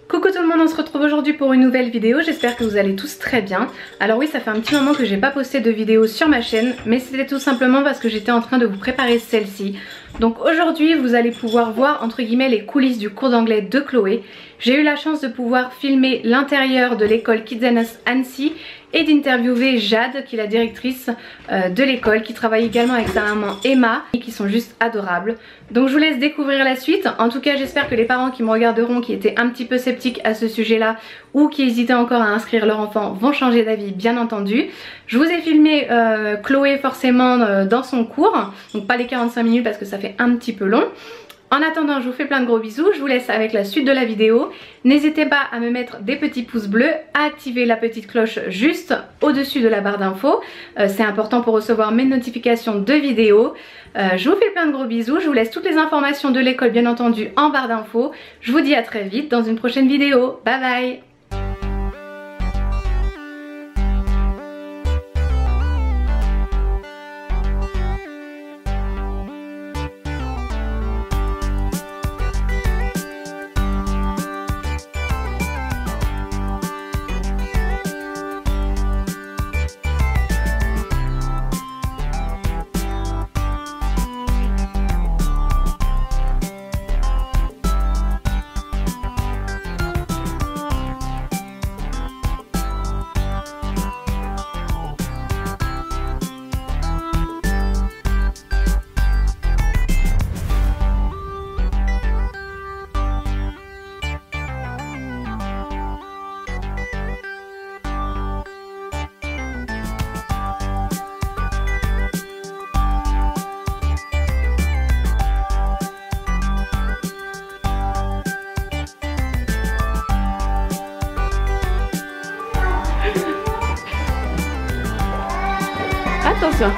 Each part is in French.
Coucou tout le monde, on se retrouve aujourd'hui pour une nouvelle vidéo, j'espère que vous allez tous très bien. Alors oui, ça fait un petit moment que j'ai pas posté de vidéo sur ma chaîne, mais c'était tout simplement parce que j'étais en train de vous préparer celle-ci. Donc aujourd'hui vous allez pouvoir voir entre guillemets les coulisses du cours d'anglais de Chloé. J'ai eu la chance de pouvoir filmer l'intérieur de l'école Kids and Us Annecy et d'interviewer Jade qui est la directrice de l'école, qui travaille également avec sa maman Emma et qui sont juste adorables. Donc je vous laisse découvrir la suite. En tout cas j'espère que les parents qui me regarderont, qui étaient un petit peu sceptiques à ce sujet là ou qui hésitaient encore à inscrire leur enfant, vont changer d'avis bien entendu. Je vous ai filmé Chloé forcément dans son cours, donc pas les 45 minutes parce que ça fait un petit peu long. En attendant, je vous fais plein de gros bisous, je vous laisse avec la suite de la vidéo. N'hésitez pas à me mettre des petits pouces bleus, à activer la petite cloche juste au-dessus de la barre d'infos. C'est important pour recevoir mes notifications de vidéos. Je vous fais plein de gros bisous, je vous laisse toutes les informations de l'école bien entendu en barre d'infos. Je vous dis à très vite dans une prochaine vidéo. Bye bye! Attention.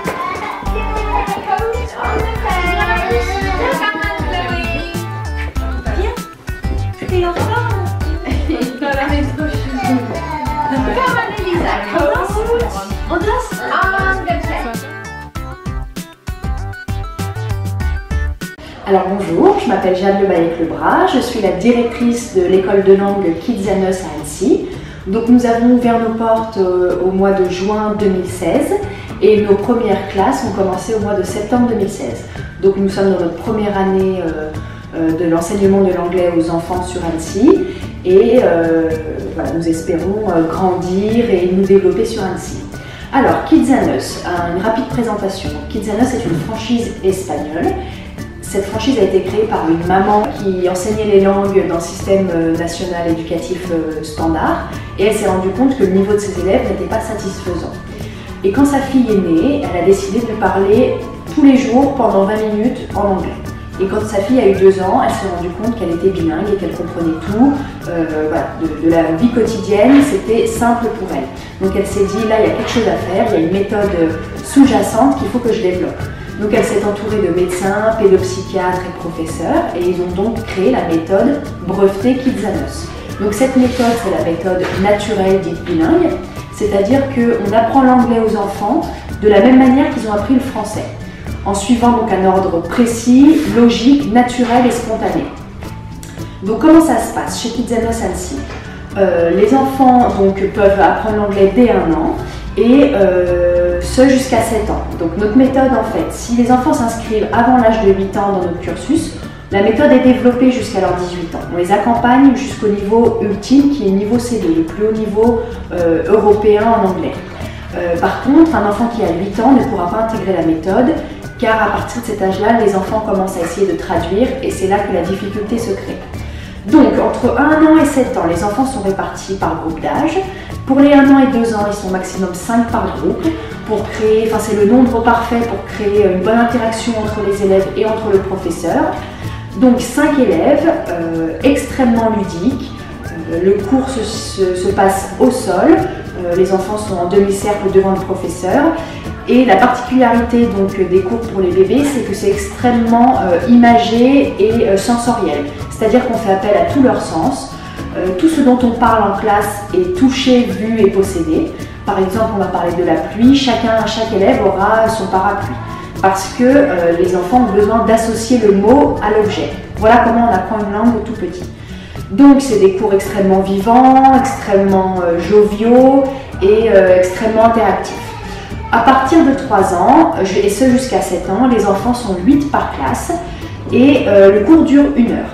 Alors bonjour, je m'appelle Jade Lebaillec-Lebras, je suis la directrice de l'école de langue Kids and Us à Annecy. Donc nous avons ouvert nos portes au mois de juin 2016 et nos premières classes ont commencé au mois de septembre 2016. Donc nous sommes dans notre première année de l'enseignement de l'anglais aux enfants sur Annecy et voilà, nous espérons grandir et nous développer sur Annecy. Alors Kids and Us, une rapide présentation. Kids and Us est une franchise espagnole. Cette franchise a été créée par une maman qui enseignait les langues dans le système national éducatif standard et elle s'est rendue compte que le niveau de ses élèves n'était pas satisfaisant. Et quand sa fille est née, elle a décidé de lui parler tous les jours pendant 20 minutes en anglais. Et quand sa fille a eu 2 ans, elle s'est rendue compte qu'elle était bilingue et qu'elle comprenait tout voilà, de la vie quotidienne, c'était simple pour elle. Donc elle s'est dit, là il y a quelque chose à faire, il y a une méthode sous-jacente qu'il faut que je développe. Donc elle s'est entourée de médecins, pédopsychiatres et professeurs et ils ont donc créé la méthode brevetée Kids and Us. Donc cette méthode, c'est la méthode naturelle dite bilingue, c'est-à-dire qu'on apprend l'anglais aux enfants de la même manière qu'ils ont appris le français, en suivant donc un ordre précis, logique, naturel et spontané. Donc comment ça se passe chez Kids and Us Annecy? Les enfants donc, peuvent apprendre l'anglais dès 1 an et ce jusqu'à 7 ans. Donc notre méthode en fait, si les enfants s'inscrivent avant l'âge de 8 ans dans notre cursus, la méthode est développée jusqu'à leurs 18 ans. On les accompagne jusqu'au niveau ultime qui est le niveau C2, le plus haut niveau européen en anglais. Par contre, un enfant qui a 8 ans ne pourra pas intégrer la méthode car à partir de cet âge-là, les enfants commencent à essayer de traduire et c'est là que la difficulté se crée. Donc entre 1 an et 7 ans, les enfants sont répartis par groupe d'âge. Pour les 1 an et 2 ans, ils sont maximum 5 par groupe pour créer, enfin c'est le nombre parfait pour créer une bonne interaction entre les élèves et entre le professeur. Donc 5 élèves, extrêmement ludiques. Le cours se passe au sol, les enfants sont en demi-cercle devant le professeur. Et la particularité donc, des cours pour les bébés, c'est que c'est extrêmement imagé et sensoriel. C'est-à-dire qu'on fait appel à tous leurs sens. Tout ce dont on parle en classe est touché, vu et possédé. Par exemple, on va parler de la pluie, chaque élève aura son parapluie. Parce que les enfants ont besoin d'associer le mot à l'objet. Voilà comment on apprend une langue tout petit. Donc c'est des cours extrêmement vivants, extrêmement joviaux et extrêmement interactifs. À partir de 3 ans, et ce jusqu'à 7 ans, les enfants sont 8 par classe et le cours dure 1 heure.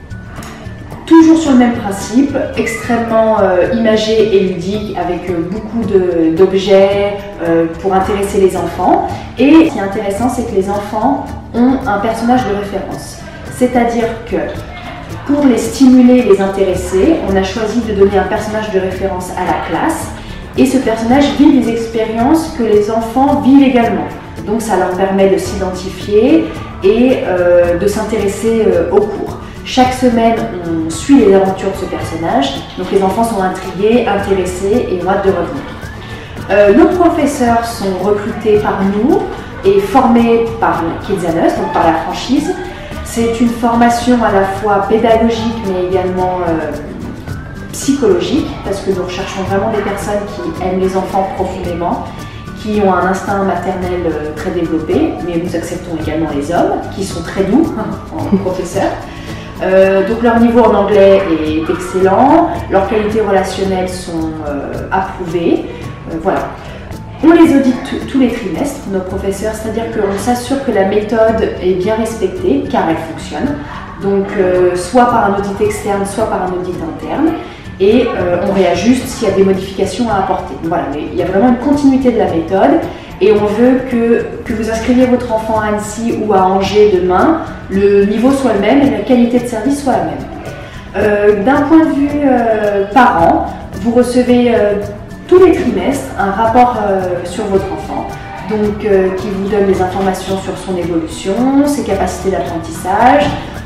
Toujours sur le même principe, extrêmement imagé et ludique avec beaucoup d'objets pour intéresser les enfants. Et ce qui est intéressant, c'est que les enfants ont un personnage de référence. C'est-à-dire que pour les stimuler, les intéresser, on a choisi de donner un personnage de référence à la classe. Et ce personnage vit des expériences que les enfants vivent également. Donc ça leur permet de s'identifier et de s'intéresser au cours. Chaque semaine, on suit les aventures de ce personnage, donc les enfants sont intrigués, intéressés et ont hâte de revenir. Nos professeurs sont recrutés par nous et formés par Kidzanos, donc par la franchise. C'est une formation à la fois pédagogique mais également psychologique, parce que nous recherchons vraiment des personnes qui aiment les enfants profondément, qui ont un instinct maternel très développé, mais nous acceptons également les hommes, qui sont très doux en professeurs. Donc leur niveau en anglais est excellent, leurs qualités relationnelles sont approuvées, voilà. On les audite tous les trimestres, nos professeurs, c'est-à-dire qu'on s'assure que la méthode est bien respectée, car elle fonctionne, donc soit par un audit externe, soit par un audit interne, et on réajuste s'il y a des modifications à apporter. Voilà, mais il y a vraiment une continuité de la méthode. Et on veut que vous inscriviez votre enfant à Annecy ou à Angers demain, le niveau soit le même et la qualité de service soit la même. D'un point de vue parent, vous recevez tous les trimestres un rapport sur votre enfant, donc qui vous donne des informations sur son évolution, ses capacités d'apprentissage,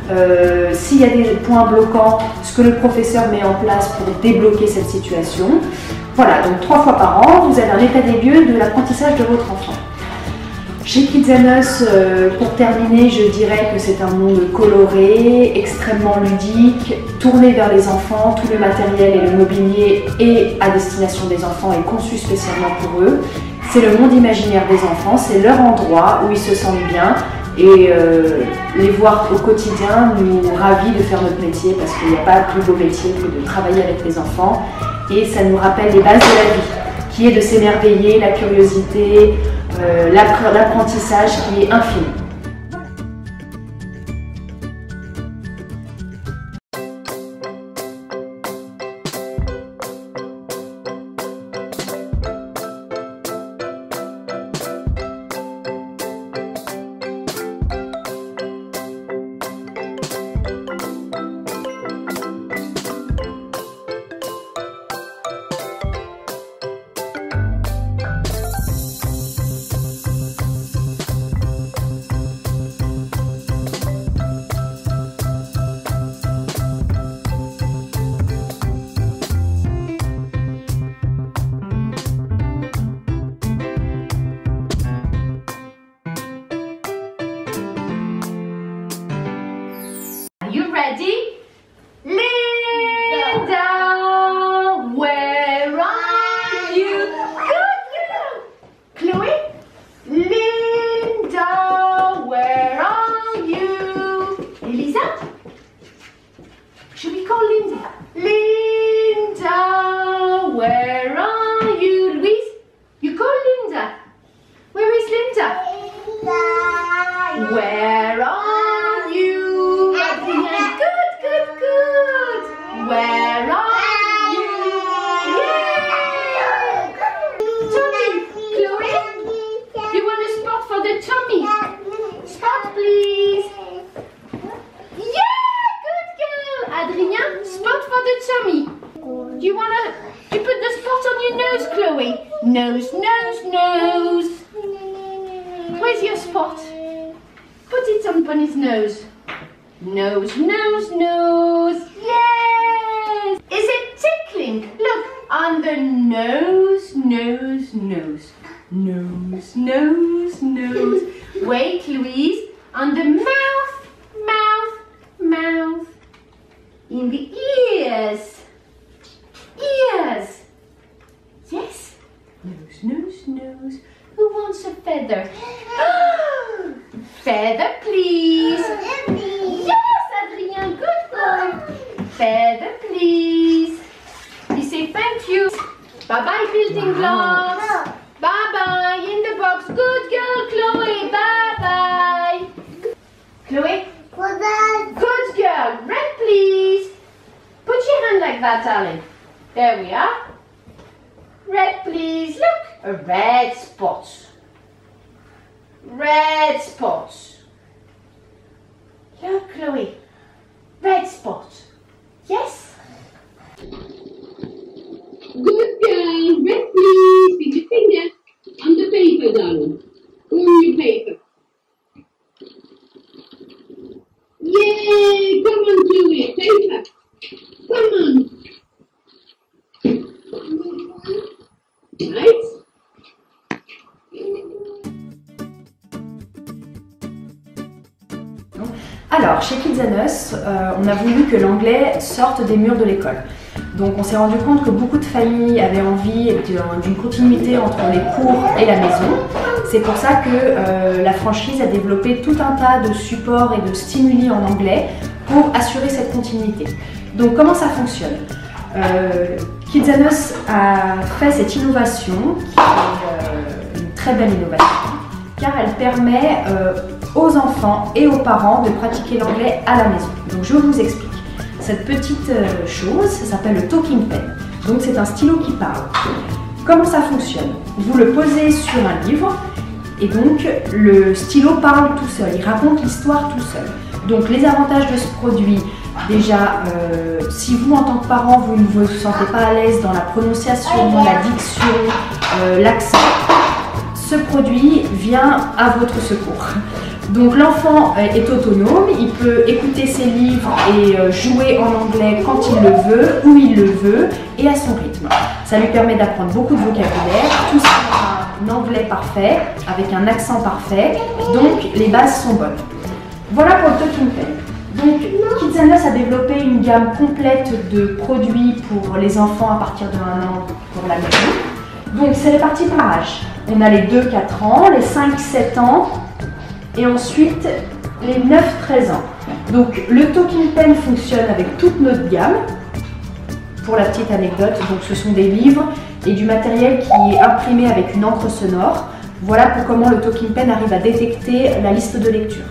s'il y a des points bloquants, ce que le professeur met en place pour débloquer cette situation. Voilà, donc 3 fois par an, vous avez un état des lieux de l'apprentissage de votre enfant. Chez Kidzanos, pour terminer, je dirais que c'est un monde coloré, extrêmement ludique, tourné vers les enfants. Tout le matériel et le mobilier est à destination des enfants et conçu spécialement pour eux. C'est le monde imaginaire des enfants, c'est leur endroit où ils se sentent bien. Et les voir au quotidien nous ravit de faire notre métier, parce qu'il n'y a pas plus beau métier que de travailler avec les enfants. Et ça nous rappelle les bases de la vie, qui est de s'émerveiller, la curiosité, l'apprentissage qui est infini. Ready? Linda, where are you? Good girl. Chloe? Linda, where are you? Elisa? Should we call Linda? Linda, where are you? Louise? You call Linda. Where is Linda? Where are you? Where are you? Yeah! Tommy, Chloe, you want a spot for the tummy? Spot, please. Yeah, good girl. Adrien, spot for the tummy. Do you put the spot on your nose, Chloe? Nose, nose, nose. Where's your spot? Put it on his nose. Nose, nose, nose. Yes! Is it tickling? Look, on the nose, nose, nose. Nose, nose, nose. Wait, Louise. On the mouth, mouth, mouth. In the ears. Ears. Yes? Nose, nose, nose. Who wants a feather? Feather, please. Yes, Adrien, good boy. Bye-bye, building blocks. Bye-bye, in the box. Good girl, Chloe. Bye-bye. Chloe? Good girl. Red, please. Put your hand like that, darling. There we are. Red, please. Look, a red spot. Red spot. Look, Chloe. Red spot. Yes? Good girl. Red, please. With your finger on the paper, darling. On your paper. Yay! Come on, Chloe. Paper. Come on. Right? Alors, chez Kids and Us, on a voulu que l'anglais sorte des murs de l'école. Donc on s'est rendu compte que beaucoup de familles avaient envie d'une continuité entre les cours et la maison. C'est pour ça que la franchise a développé tout un tas de supports et de stimuli en anglais pour assurer cette continuité. Donc comment ça fonctionne? Kids and Us a fait cette innovation, qui est une très belle innovation, car elle permet aux enfants et aux parents de pratiquer l'anglais à la maison. Donc je vous explique. Cette petite chose, ça s'appelle le talking pen. Donc c'est un stylo qui parle. Comment ça fonctionne? Vous le posez sur un livre et donc le stylo parle tout seul, il raconte l'histoire tout seul. Donc les avantages de ce produit, déjà si vous en tant que parent vous ne vous sentez pas à l'aise dans la prononciation, la diction, l'accent, ce produit vient à votre secours. Donc l'enfant est autonome, il peut écouter ses livres et jouer en anglais quand il le veut, où il le veut et à son rythme. Ça lui permet d'apprendre beaucoup de vocabulaire, tout ça en anglais parfait, avec un accent parfait, donc les bases sont bonnes. Voilà pour le talking pen. Donc Kids and Us a développé une gamme complète de produits pour les enfants à partir de 1 an pour la maison. Donc c'est réparti par âge. On a les 2-4 ans, les 5-7 ans, et ensuite les 9-13 ans. Donc le talking pen fonctionne avec toute notre gamme. Pour la petite anecdote, donc ce sont des livres et du matériel qui est imprimé avec une encre sonore. Voilà pour comment le talking pen arrive à détecter la liste de lecture.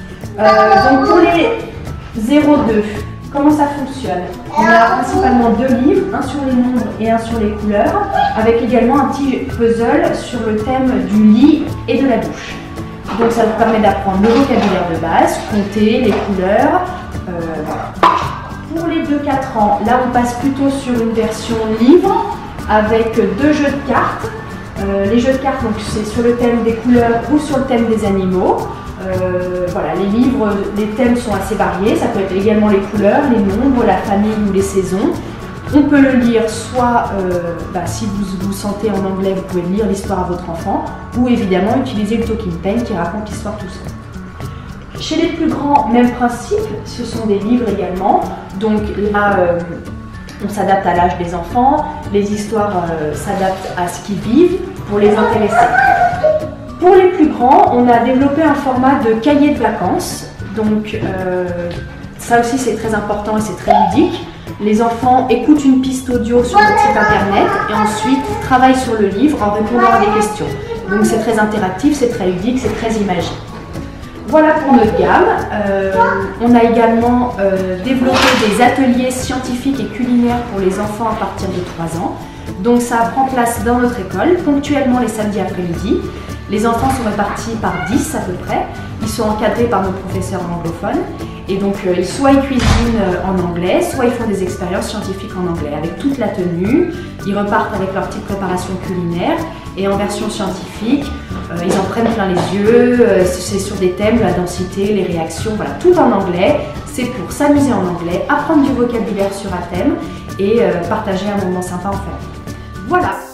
Donc pour les 0-2, comment ça fonctionne? On a principalement 2 livres, un sur les nombres et un sur les couleurs, avec également un petit puzzle sur le thème du lit et de la douche. Donc ça vous permet d'apprendre le vocabulaire de base, compter, les couleurs, voilà. Pour les 2-4 ans, là on passe plutôt sur une version livre avec 2 jeux de cartes. Les jeux de cartes, donc c'est sur le thème des couleurs ou sur le thème des animaux. Voilà, les livres, les thèmes sont assez variés, ça peut être également les couleurs, les nombres, la famille ou les saisons. On peut le lire soit, si vous vous sentez en anglais, vous pouvez lire l'histoire à votre enfant, ou évidemment utiliser le talking pen qui raconte l'histoire tout seul. Chez les plus grands, même principe, ce sont des livres également. Donc là, on s'adapte à l'âge des enfants, les histoires s'adaptent à ce qu'ils vivent pour les intéresser. Pour les plus grands, on a développé un format de cahier de vacances. Donc ça aussi c'est très important et c'est très ludique. Les enfants écoutent une piste audio sur notre site internet et ensuite travaillent sur le livre en répondant à des questions. Donc c'est très interactif, c'est très ludique, c'est très imagé. Voilà pour notre gamme. On a également développé des ateliers scientifiques et culinaires pour les enfants à partir de 3 ans. Donc ça prend place dans notre école, ponctuellement les samedis après-midi. Les enfants sont répartis par 10 à peu près. Ils sont encadrés par nos professeurs anglophones. Et donc, soit ils cuisinent en anglais, soit ils font des expériences scientifiques en anglais, avec toute la tenue. Ils repartent avec leur petite préparation culinaire. Et en version scientifique, ils en prennent plein les yeux. C'est sur des thèmes, la densité, les réactions, voilà, tout en anglais. C'est pour s'amuser en anglais, apprendre du vocabulaire sur un thème et partager un moment sympa en famille. Voilà!